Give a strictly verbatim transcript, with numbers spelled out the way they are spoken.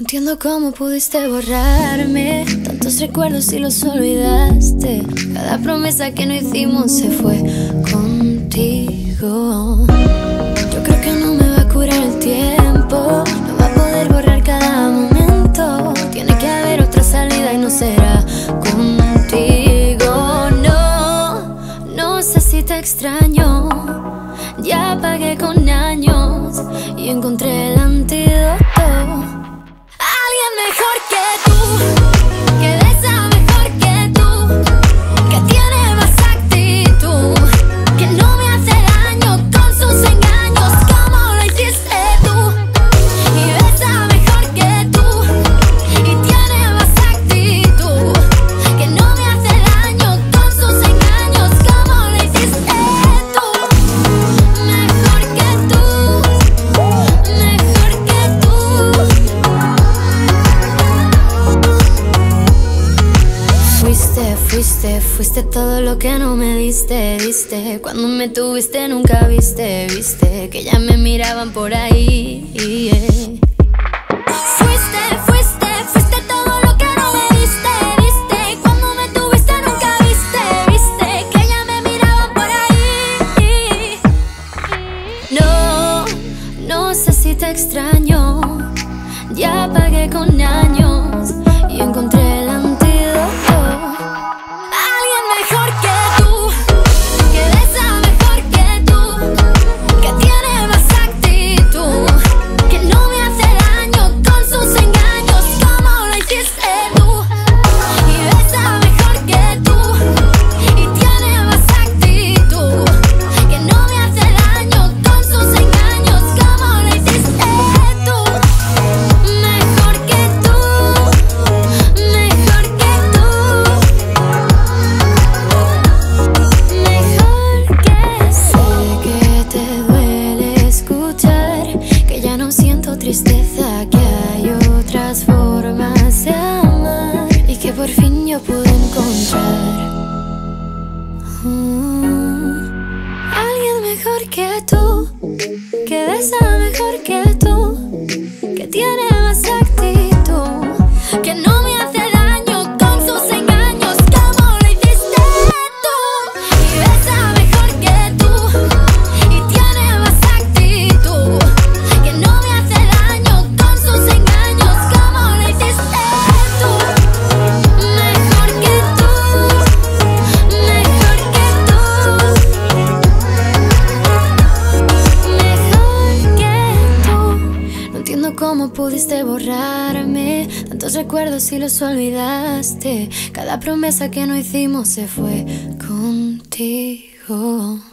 entiendo cómo pudiste borrarme tantos recuerdos y los olvidaste. Cada promesa que no hicimos se fue contigo. Yo creo que no me va a curar el tiempo, no va a poder borrar cada momento. Tiene que haber otra salida y no será contigo. No, no sé si te extraño. Ya pagué con años y encontré el antídoto. Alguien mejor que tú, que besa mejor que tú, que tiene más actitud, que no me hace daño con sus engaños como lo hiciste tú. Y besa mejor que tú y tiene más actitud, que no me hace daño con sus engaños como lo hiciste tú. Mejor que tú, mejor que tú. Fuiste, fuiste, fuiste todo lo que no me diste, diste. Cuando me tuviste nunca viste, viste que ya me miraban por ahí, yeah. Fuiste, fuiste, fuiste todo lo que no me diste, diste. Cuando me tuviste nunca viste, viste que ya me miraban por ahí. No, no sé si te extraño. Ya pagué con años y encontré el antídoto. Alguien mejor que tú, que besa mejor que tú, que tiene más actitud, que no me hace daño con sus engaños como lo hiciste tú. Y besa mejor que tú y tiene más actitud, que no me hace daño con sus engaños como lo hiciste tú. Mejor que tú, mejor que tú, mejor que sé que te duele escuchar que ya no siento tristeza, que hay otras formas de amar y que por fin yo pude encontrar mm, alguien mejor que tú, que besa mejor que tú, que tiene más actitud, que no me hace daño con sus engaños como lo hiciste tú. Y besa mejor que tú y tiene más actitud, que no me hace daño con sus engaños como lo hiciste tú. Mejor que tú, mejor que tú, mejor que tú. No entiendo cómo pudiste borrarme tantos recuerdos y los olvidaste. Cada promesa que no hicimos se fue contigo.